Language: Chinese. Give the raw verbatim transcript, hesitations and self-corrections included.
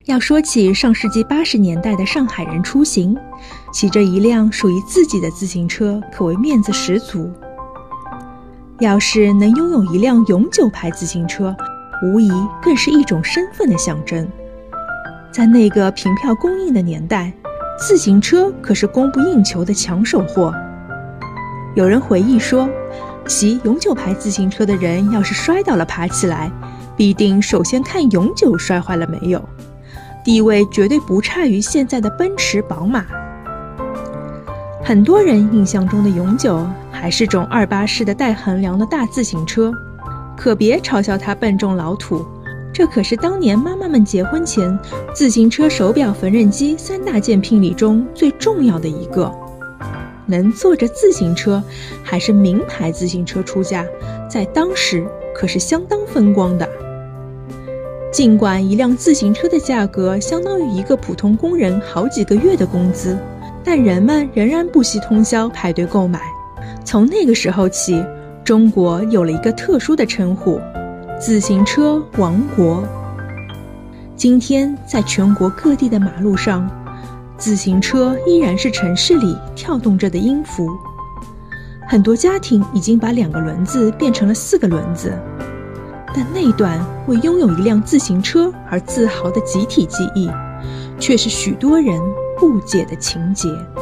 要说起上世纪八十年代的上海人出行，骑着一辆属于自己的自行车可谓面子十足。要是能拥有一辆永久牌自行车，无疑更是一种身份的象征。在那个凭票供应的年代，自行车可是供不应求的抢手货。有人回忆说，骑永久牌自行车的人要是摔倒了爬起来，必定首先看永久摔坏了没有，地位绝对不差于现在的奔驰、宝马。很多人印象中的永久还是种二八式的带横梁的大自行车，可别嘲笑它笨重老土，这可是当年妈妈们结婚前自行车、手表、缝纫机三大件聘礼中最重要的一个。能坐着自行车还是名牌自行车出嫁，在当时可是相当风光的。尽管一辆自行车的价格相当于一个普通工人好几个月的工资，但人们仍然不惜通宵排队购买。从那个时候起，中国有了一个特殊的称呼——自行车王国。今天在全国各地的马路上，自行车依然是城市里跳动着的音符。很多家庭已经把两个轮子变成了四个轮子，但那段为拥有一辆自行车而自豪的集体记忆，却是许多人不解的情结。